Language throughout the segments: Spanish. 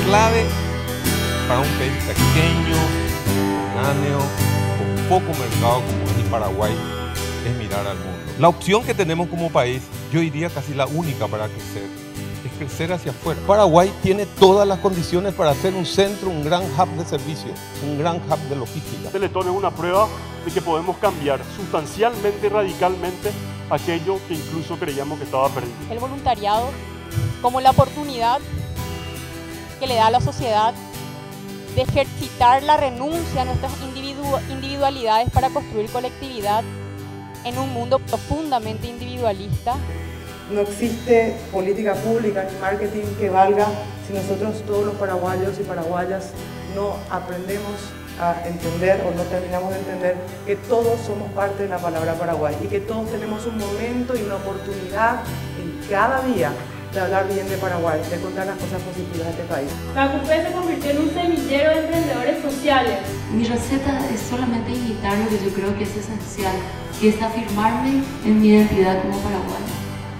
clave para un país pequeño, náneo, con poco mercado como es el Paraguay, es mirar al mundo. La opción que tenemos como país, yo diría casi la única para crecer, es crecer hacia afuera. Paraguay tiene todas las condiciones para ser un centro, un gran hub de servicios, un gran hub de logística. Teletón es una prueba de que podemos cambiar sustancialmente, radicalmente, aquello que incluso creíamos que estaba perdido. El voluntariado como la oportunidad que le da a la sociedad de ejercitar la renuncia a nuestras individualidades para construir colectividad en un mundo profundamente individualista. No existe política pública ni marketing que valga si nosotros todos los paraguayos y paraguayas no aprendemos a entender o no terminamos de entender que todos somos parte de la palabra Paraguay y que todos tenemos un momento y una oportunidad en cada día de hablar bien de Paraguay, de contar las cosas positivas de este país. La CUP se convirtió en un semillero de emprendedores sociales. Mi receta es solamente imitar lo que yo creo que es esencial, que es afirmarme en mi identidad como paraguaya,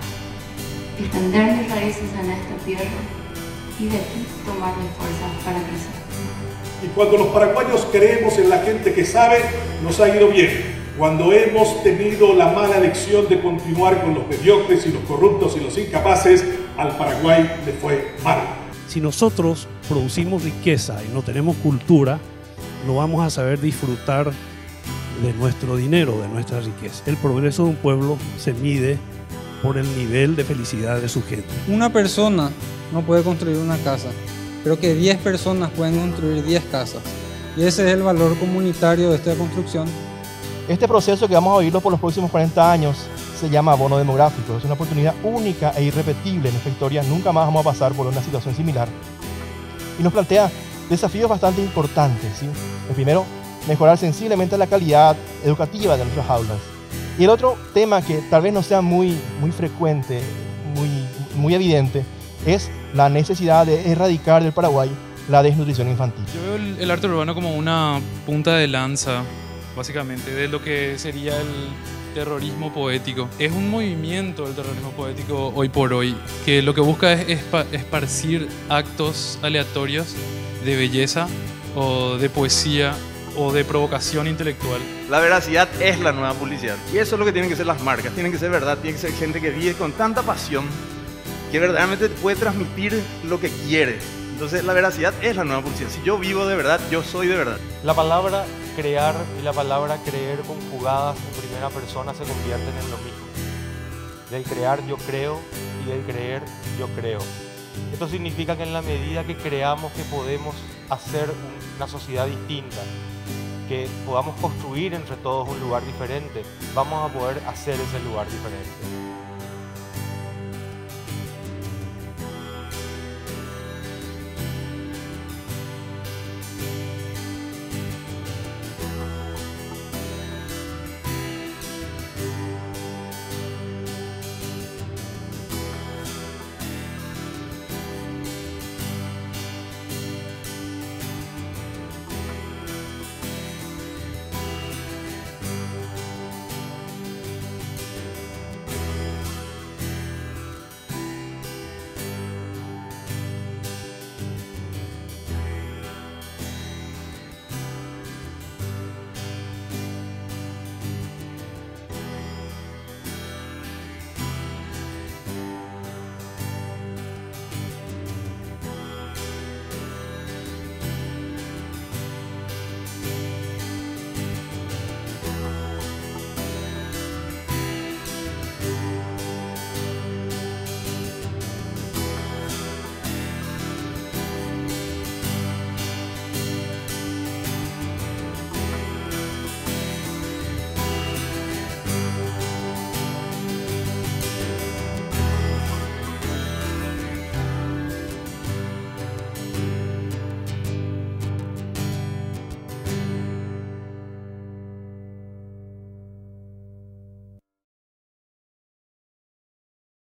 extender mis raíces en esta tierra y de aquí tomar mis fuerzas para crecer. Y cuando los paraguayos creemos en la gente que sabe, nos ha ido bien. Cuando hemos tenido la mala elección de continuar con los mediocres y los corruptos y los incapaces, al Paraguay le fue mal. Si nosotros producimos riqueza y no tenemos cultura, no vamos a saber disfrutar de nuestro dinero, de nuestra riqueza. El progreso de un pueblo se mide por el nivel de felicidad de su gente. Una persona no puede construir una casa, pero que 10 personas pueden construir 10 casas. Y ese es el valor comunitario de esta construcción. Este proceso que vamos a vivirlo por los próximos 40 años se llama abono demográfico. Es una oportunidad única e irrepetible en nuestra historia. Nunca más vamos a pasar por una situación similar. Y nos plantea desafíos bastante importantes, ¿sí? El primero, mejorar sensiblemente la calidad educativa de nuestras aulas. Y el otro tema que tal vez no sea muy frecuente, muy evidente, es la necesidad de erradicar del Paraguay la desnutrición infantil. Yo veo el arte urbano como una punta de lanza, básicamente, de lo que sería el terrorismo poético. Es un movimiento el terrorismo poético hoy por hoy, que lo que busca es esparcir actos aleatorios de belleza o de poesía o de provocación intelectual. La veracidad es la nueva publicidad. Y eso es lo que tienen que ser las marcas. Tienen que ser verdad, tiene que ser gente que vive con tanta pasión que verdaderamente puede transmitir lo que quiere. Entonces la veracidad es la nueva publicidad. Si yo vivo de verdad, yo soy de verdad. La palabra crear y la palabra creer conjugadas en primera persona se convierten en lo mismo. Del crear yo creo y del creer yo creo. Esto significa que en la medida que creamos que podemos hacer una sociedad distinta, que podamos construir entre todos un lugar diferente, vamos a poder hacer ese lugar diferente.